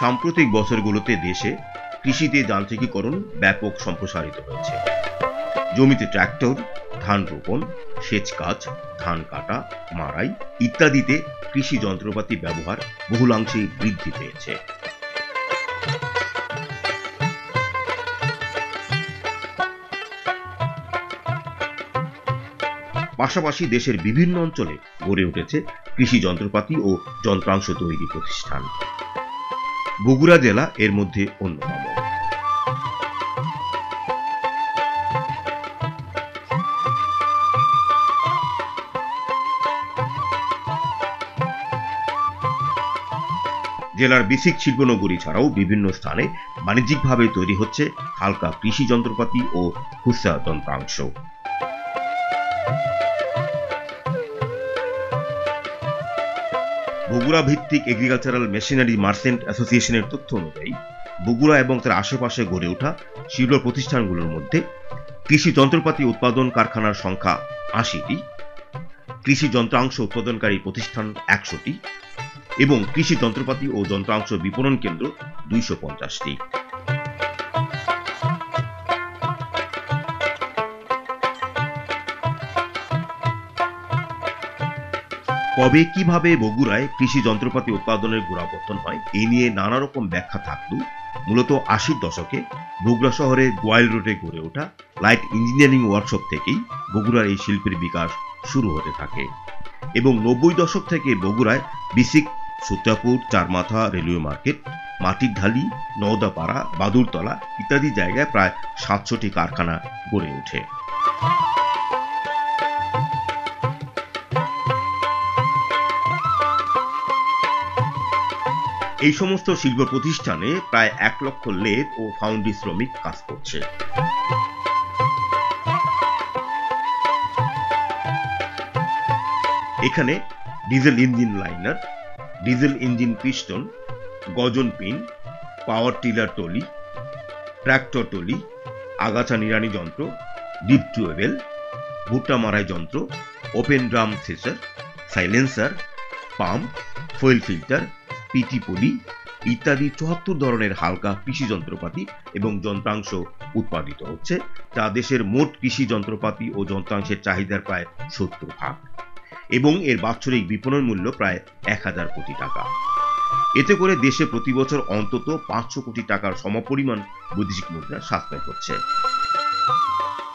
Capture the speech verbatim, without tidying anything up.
সাম্প্রতিক বছরগুলোতে দেশে কৃষিতে যান্ত্রিকীকরণ ব্যাপক সম্প্রসারিত হয়েছে। জমিতে ট্রাক্টর, ধান রোপণ, সেচ কাজ, ধান কাটা, মাড়াই ইত্যাদিতে কৃষি যন্ত্রপাতি ব্যবহার বহুলাংশে বৃদ্ধি পেয়েছে। পাশাপাশি দেশের বিভিন্ন অঞ্চলে গড়ে উঠেছে কৃষি যন্ত্রপাতি ও যন্ত্রাংশ তৈরি প্রতিষ্ঠান। বগুড়া জেলা এর মধ্যে অন্যতম। জেলার বেসিক শিল্পনগরী ছাড়াও বিভিন্ন স্থানে বাণিজ্যিকভাবে তৈরি হচ্ছে হালকা কৃষি যন্ত্রপাতি ও খুচরা যন্ত্রাংশ। বগুড়া ভিত্তিক এগ্রিকালচারাল মেশিনারি মার্চেন্ট অ্যাসোসিয়েশনের তথ্য অনুযায়ী বগুড়া এবং তার আশেপাশে গড়ে ওঠা শিল্প প্রতিষ্ঠানগুলোর মধ্যে কৃষি যন্ত্রপাতি উৎপাদন কারখানার সংখ্যা আশিটি, কৃষি যন্ত্রাংশ উৎপাদনকারী প্রতিষ্ঠান একশোটি এবং কৃষি যন্ত্রপাতি ও যন্ত্রাংশ বিপণন কেন্দ্র দুইশো পঞ্চাশটি। কবে কিভাবে বগুড়ায় কৃষি যন্ত্রপাতি উৎপাদনের গোড়াপত্তন হয় এই নিয়ে নানা রকম ব্যাখ্যা থাকলেও মূলত আশির দশকে বগুড়া শহরে গোয়াইল রোডে গড়ে ওঠা লাইট ইঞ্জিনিয়ারিং ওয়ার্কশপ থেকেই বগুড়ার এই শিল্পের বিকাশ শুরু হতে থাকে এবং নব্বই দশক থেকে বগুড়ায় বিসিক, সুত্রাপুর, চারমাথা, রেলওয়ে মার্কেট, মাটির ঢালি, নওদাপাড়া, বাদুরতলা ইত্যাদি জায়গায় প্রায় সাতশোটি কারখানা গড়ে ওঠে। এই সমস্ত শিল্প প্রতিষ্ঠানে প্রায় এক লক্ষ লেদ ও ফাউন্ডি শ্রমিক কাজ করছে। এখানে diesel engine liner, diesel engine piston, gudgeon pin, power tiller trolley, tractor trolley, আগাছা নিড়ানি যন্ত্র, ডিপ টুয়েবেল, ভুট্টা মারাই যন্ত্র, open drum thresher, silencer, pump, fuel filter, পিটি পলি ইত্যাদি চুয়াত্তর ধরনের হালকা কৃষি যন্ত্রপাতি এবং যন্ত্রাংশ উৎপাদিত হচ্ছে, যা দেশের মোট কৃষি যন্ত্রপাতি ও যন্ত্রাংশের চাহিদার প্রায় সত্তর ভাগ এবং এর বাৎসরিক বিপণন মূল্য প্রায় এক হাজার কোটি টাকা। এতে করে দেশে প্রতি বছর অন্তত পাঁচশো কোটি টাকার সমপরিমাণ বৈদেশিক মুদ্রা সাশ্রয় হচ্ছে।